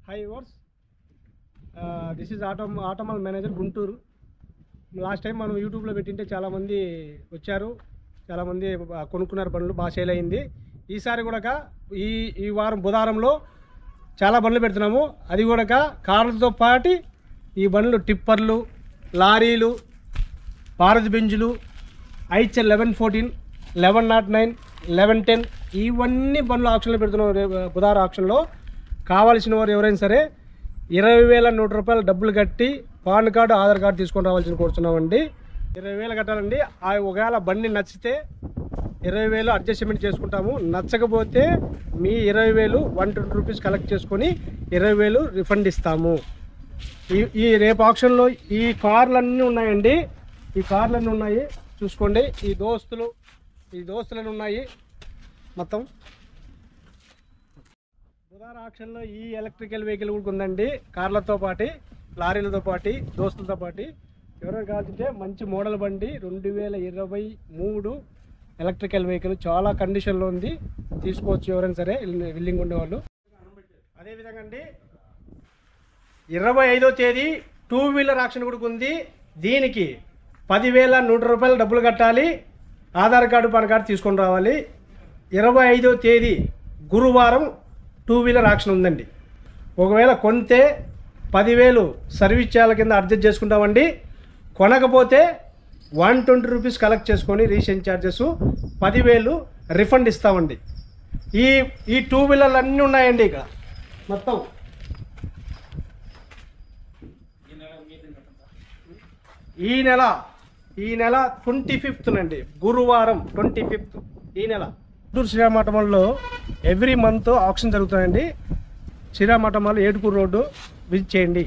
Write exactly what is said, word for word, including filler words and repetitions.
Hi viewers, uh, this is Autom Automal Manager Guntur. Last time మనం యూట్యూబ్లో పెట్టింటే చాలామంది వచ్చారు, చాలామంది కొనుక్కున్నారు, బండ్లు బాగా సేల్ అయింది. ఈసారి కూడా ఈ ఈ వారం బుధవారంలో చాలా బండ్లు పెడుతున్నాము. అది కూడా కార్లతో పాటు ఈ బండ్లు టిప్పర్లు, లారీలు, భారత్ బెంజులు, Eicher eleven fourteen, eleven nought nine, eleven ten ఇవన్నీ బండ్లు ఆప్షన్లో పెడుతున్నాం. బుధవారం ఆప్షన్లో కావాల్సిన వారు ఎవరైనా సరే ఇరవై వేల నూట రూపాయలు డబ్బులు కట్టి పాన్ కార్డు, ఆధార్ కార్డు తీసుకొని రావాల్సిన కోరుతున్నామండి. ఇరవై వేలు కట్టాలండి. ఆ ఒకవేళ బండి నచ్చితే ఇరవై వేలు అడ్జస్ట్మెంట్ చేసుకుంటాము. నచ్చకపోతే మీ ఇరవై వేలు వన్ ట్వంటీ రూపీస్ కలెక్ట్ చేసుకొని ఇరవై వేలు రిఫండ్ ఇస్తాము. ఈ ఈ రేపు ఆప్షన్లో ఈ కార్లన్నీ ఉన్నాయండి. ఈ కార్లన్నీ ఉన్నాయి, చూసుకోండి. ఈ దోస్తులు ఈ దోస్తులన్నీ ఉన్నాయి. మొత్తం బుధవారం ఆప్షన్లో ఈ ఎలక్ట్రికల్ వెహికల్ కూడా ఉందండి. కార్లతో పాటు, లారీలతో పాటు, దోస్తులతో పాటు. ఎవరైనా కావాలంటే మంచి మోడల్ బండి రెండు వేల ఇరవై మూడు ఎలక్ట్రికల్ వెహికల్ చాలా కండిషన్లో ఉంది, తీసుకోవచ్చు ఎవరైనా సరే విల్లింగ్ ఉండేవాళ్ళు. అదేవిధంగా అండి ఇరవై ఐదో తేదీ టూ వీలర్ ఆప్షన్ కూడా ఉంది. దీనికి పదివేల నూట రూపాయలు డబ్బులు కట్టాలి, ఆధార్ కార్డు, పాన్ కార్డు తీసుకొని రావాలి. ఇరవై ఐదో తేదీ గురువారం టూ వీలర్ ఆప్షన్ ఉందండి. ఒకవేళ కొంటే పదివేలు సర్వీస్ ఛార్జీల కింద అడ్జస్ట్ చేసుకుంటామండి. కొనకపోతే వన్ ట్వంటీ రూపీస్ కలెక్ట్ చేసుకొని రీసేల్ ఛార్జెస్ పదివేలు రిఫండ్ ఇస్తామండి. ఈ ఈ టూ వీలర్లు అన్నీ ఉన్నాయండి ఇక్కడ మొత్తం. ఈ నెల ఈ నెల ట్వంటీ ఫిఫ్త్ నండి, గురువారం ట్వంటీ ఫిఫ్త్ ఈ నెల గుంటూరు శ్రీరామఠం మాల్లో ఎవ్రీ మంత్ ఆప్షన్ జరుగుతాయండి. Sriramatham mall Etukuru road visit చేయండి.